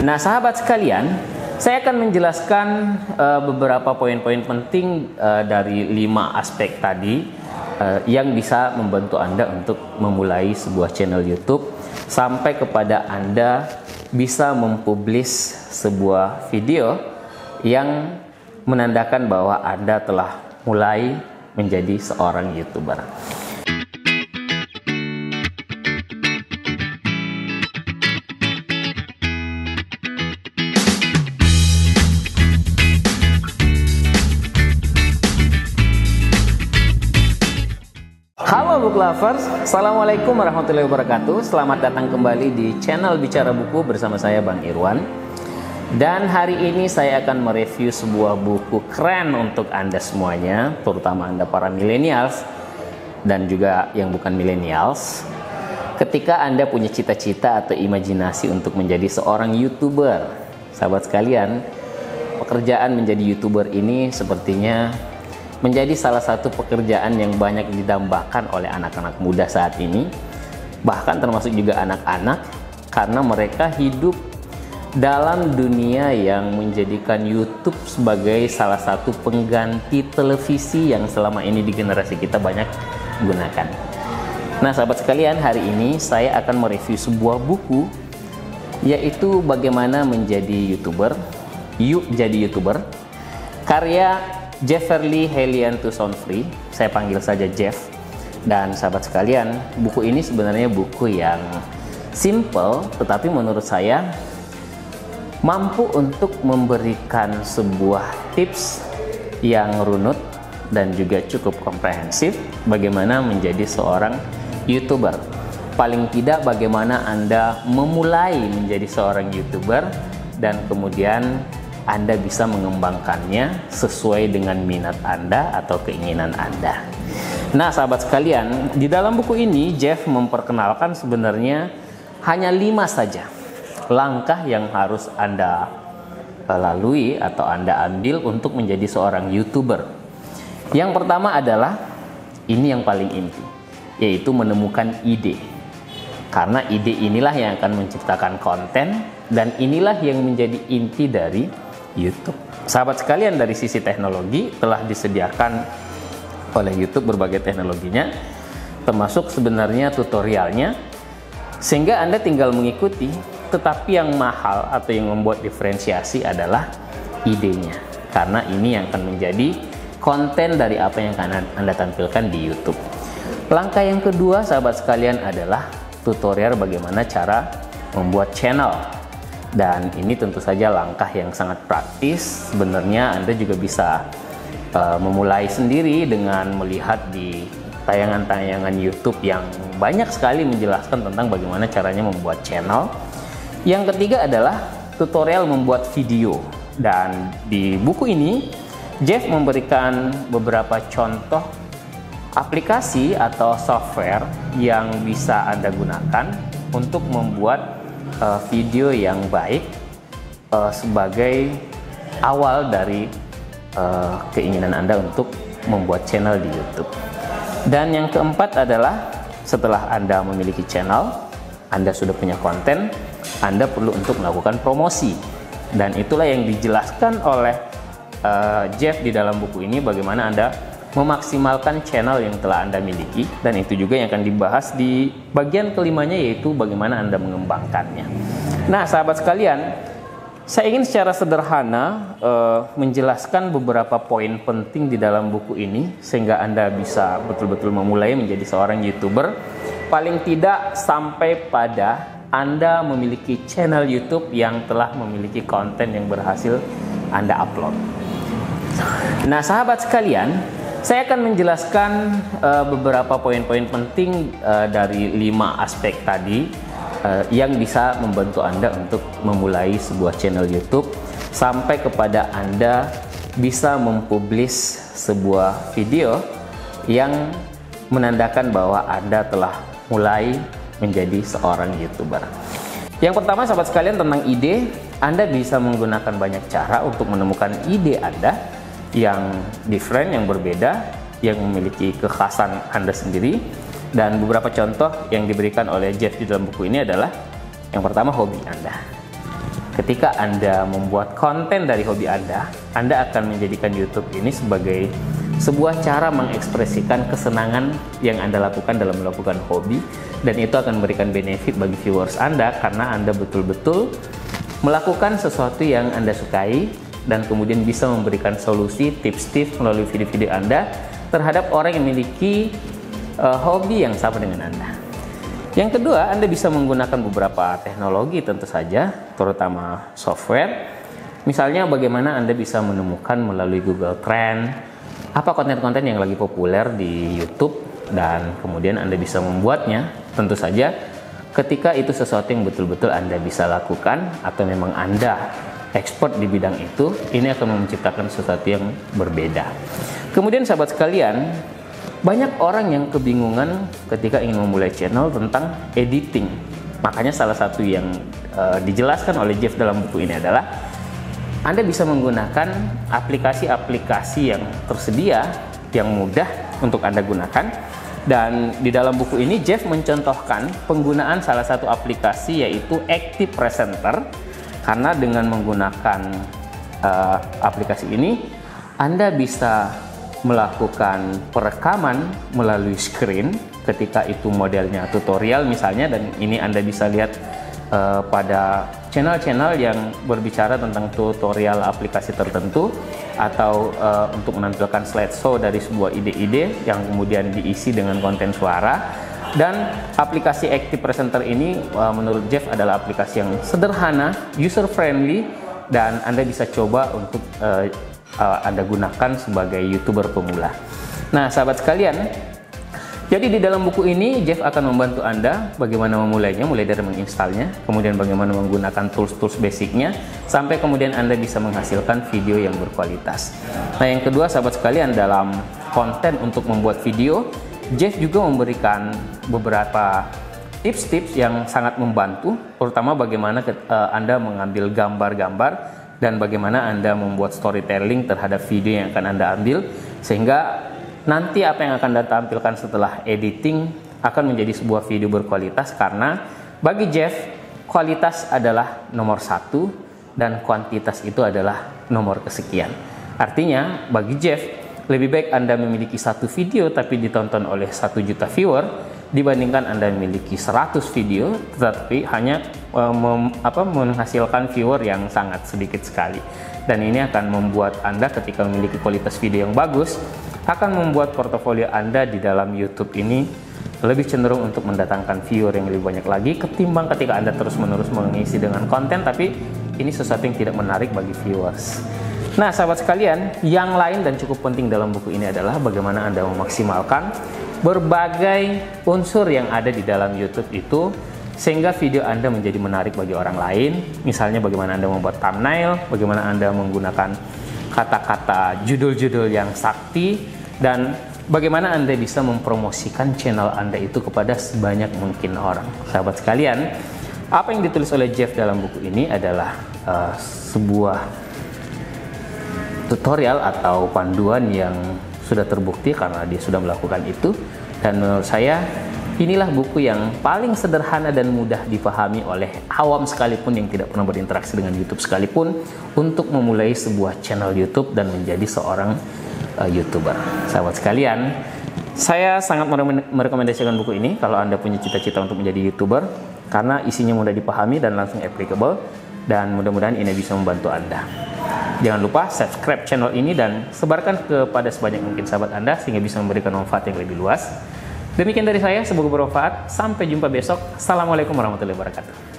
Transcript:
Nah, sahabat sekalian, saya akan menjelaskan beberapa poin-poin penting dari 5 aspek tadi yang bisa membantu Anda untuk memulai sebuah channel YouTube sampai kepada Anda bisa mempublish sebuah video yang menandakan bahwa Anda telah mulai menjadi seorang YouTuber. Halo book lovers, assalamualaikum warahmatullahi wabarakatuh. Selamat datang kembali di channel Bicara Buku bersama saya Bang Irwan. Dan hari ini saya akan mereview sebuah buku keren untuk Anda semuanya, terutama Anda para millennials dan juga yang bukan millennials. Ketika Anda punya cita-cita atau imajinasi untuk menjadi seorang YouTuber, sahabat sekalian, pekerjaan menjadi YouTuber ini sepertinya menjadi salah satu pekerjaan yang banyak didambakan oleh anak-anak muda saat ini, bahkan termasuk juga anak-anak, karena mereka hidup dalam dunia yang menjadikan YouTube sebagai salah satu pengganti televisi yang selama ini di generasi kita banyak gunakan. Nah, sahabat sekalian, hari ini saya akan mereview sebuah buku, yaitu Bagaimana Menjadi YouTuber, Yuk Jadi YouTuber, karya Jefferly Helianto Sonfree. Saya panggil saja Jeff. Dan sahabat sekalian, buku ini sebenarnya buku yang simple, tetapi menurut saya mampu untuk memberikan sebuah tips yang runut dan juga cukup komprehensif bagaimana menjadi seorang YouTuber. Paling tidak bagaimana Anda memulai menjadi seorang YouTuber dan kemudian Anda bisa mengembangkannya sesuai dengan minat Anda atau keinginan Anda. Nah, sahabat sekalian, di dalam buku ini Jeff memperkenalkan sebenarnya hanya 5 saja langkah yang harus Anda lalui atau Anda ambil untuk menjadi seorang YouTuber. Yang pertama adalah, ini yang paling inti, yaitu menemukan ide. Karena ide inilah yang akan menciptakan konten dan inilah yang menjadi inti dari YouTube. Sahabat sekalian, dari sisi teknologi telah disediakan oleh YouTube berbagai teknologinya, termasuk sebenarnya tutorialnya, sehingga Anda tinggal mengikuti. Tetapi yang mahal atau yang membuat diferensiasi adalah idenya, karena ini yang akan menjadi konten dari apa yang akan Anda tampilkan di YouTube. Langkah yang kedua, sahabat sekalian, adalah tutorial bagaimana cara membuat channel. Dan ini tentu saja langkah yang sangat praktis. Sebenarnya Anda juga bisa memulai sendiri dengan melihat di tayangan-tayangan YouTube yang banyak sekali menjelaskan tentang bagaimana caranya membuat channel. Yang ketiga adalah tutorial membuat video. Dan di buku ini Jeff memberikan beberapa contoh aplikasi atau software yang bisa Anda gunakan untuk membuat video yang baik sebagai awal dari keinginan Anda untuk membuat channel di YouTube. Dan yang keempat adalah, setelah Anda memiliki channel, Anda sudah punya konten, Anda perlu untuk melakukan promosi. Dan itulah yang dijelaskan oleh Jeff di dalam buku ini, bagaimana Anda memaksimalkan channel yang telah Anda miliki, dan itu juga yang akan dibahas di bagian kelimanya, yaitu bagaimana Anda mengembangkannya. Nah, sahabat sekalian, saya ingin secara sederhana menjelaskan beberapa poin penting di dalam buku ini sehingga Anda bisa betul-betul memulai menjadi seorang YouTuber, paling tidak sampai pada Anda memiliki channel YouTube yang telah memiliki konten yang berhasil Anda upload. Nah, sahabat sekalian, saya akan menjelaskan beberapa poin-poin penting dari 5 aspek tadi yang bisa membantu Anda untuk memulai sebuah channel YouTube sampai kepada Anda bisa mempublish sebuah video yang menandakan bahwa Anda telah mulai menjadi seorang YouTuber. Yang pertama, sahabat sekalian, tentang ide. Anda bisa menggunakan banyak cara untuk menemukan ide Anda yang different, yang berbeda, yang memiliki kekhasan Anda sendiri. Dan beberapa contoh yang diberikan oleh Jeff di dalam buku ini adalah, yang pertama, hobi Anda. ketika Anda membuat konten dari hobi Anda akan menjadikan YouTube ini sebagai sebuah cara mengekspresikan kesenangan yang Anda lakukan dalam melakukan hobi, dan itu akan memberikan benefit bagi viewers Anda karena Anda betul-betul melakukan sesuatu yang Anda sukai dan kemudian bisa memberikan solusi, tips-tips melalui video-video Anda terhadap orang yang memiliki hobi yang sama dengan Anda. Yang kedua, Anda bisa menggunakan beberapa teknologi tentu saja, terutama software. Misalnya bagaimana Anda bisa menemukan melalui Google Trend apa konten-konten yang lagi populer di YouTube, dan kemudian Anda bisa membuatnya. Tentu saja ketika itu sesuatu yang betul-betul Anda bisa lakukan atau memang Anda expert di bidang itu, ini akan menciptakan sesuatu yang berbeda. Kemudian sahabat sekalian, banyak orang yang kebingungan ketika ingin memulai channel tentang editing. Makanya salah satu yang dijelaskan oleh Jeff dalam buku ini adalah Anda bisa menggunakan aplikasi-aplikasi yang tersedia yang mudah untuk Anda gunakan. Dan di dalam buku ini Jeff mencontohkan penggunaan salah satu aplikasi yaitu Active Presenter, karena dengan menggunakan aplikasi ini Anda bisa melakukan perekaman melalui screen ketika itu modelnya tutorial misalnya, dan ini Anda bisa lihat pada channel-channel yang berbicara tentang tutorial aplikasi tertentu atau untuk menampilkan slideshow dari sebuah ide-ide yang kemudian diisi dengan konten suara. Dan aplikasi Active Presenter ini menurut Jeff adalah aplikasi yang sederhana, user friendly, dan Anda bisa coba untuk Anda gunakan sebagai YouTuber pemula. Nah sahabat sekalian, jadi di dalam buku ini Jeff akan membantu Anda bagaimana memulainya, mulai dari menginstalnya, kemudian bagaimana menggunakan tools-tools basicnya, sampai kemudian Anda bisa menghasilkan video yang berkualitas. Nah yang kedua sahabat sekalian, dalam konten untuk membuat video, Jeff juga memberikan beberapa tips-tips yang sangat membantu, terutama bagaimana Anda mengambil gambar-gambar dan bagaimana Anda membuat storytelling terhadap video yang akan Anda ambil, sehingga nanti apa yang akan Anda tampilkan setelah editing akan menjadi sebuah video berkualitas. Karena bagi Jeff, kualitas adalah nomor satu dan kuantitas itu adalah nomor kesekian. Artinya bagi Jeff, lebih baik Anda memiliki satu video tapi ditonton oleh 1 juta viewer dibandingkan Anda memiliki 100 video tetapi hanya menghasilkan viewer yang sangat sedikit sekali. Dan ini akan membuat Anda ketika memiliki kualitas video yang bagus akan membuat portofolio Anda di dalam YouTube ini lebih cenderung untuk mendatangkan viewer yang lebih banyak lagi ketimbang ketika Anda terus-menerus mengisi dengan konten tapi ini sesuatu yang tidak menarik bagi viewers. Nah sahabat sekalian, yang lain dan cukup penting dalam buku ini adalah bagaimana Anda memaksimalkan berbagai unsur yang ada di dalam YouTube itu sehingga video Anda menjadi menarik bagi orang lain. Misalnya bagaimana Anda membuat thumbnail, bagaimana Anda menggunakan kata-kata judul-judul yang sakti, dan bagaimana Anda bisa mempromosikan channel Anda itu kepada sebanyak mungkin orang. Sahabat sekalian, apa yang ditulis oleh Jeff dalam buku ini adalah sebuah tutorial atau panduan yang sudah terbukti karena dia sudah melakukan itu, dan menurut saya inilah buku yang paling sederhana dan mudah dipahami oleh awam sekalipun yang tidak pernah berinteraksi dengan YouTube sekalipun untuk memulai sebuah channel YouTube dan menjadi seorang YouTuber. Sahabat sekalian, saya sangat merekomendasikan buku ini kalau Anda punya cita-cita untuk menjadi YouTuber karena isinya mudah dipahami dan langsung applicable, dan mudah-mudahan ini bisa membantu Anda. Jangan lupa subscribe channel ini dan sebarkan kepada sebanyak mungkin sahabat Anda sehingga bisa memberikan manfaat yang lebih luas. Demikian dari saya, semoga bermanfaat. Sampai jumpa besok. Assalamualaikum warahmatullahi wabarakatuh.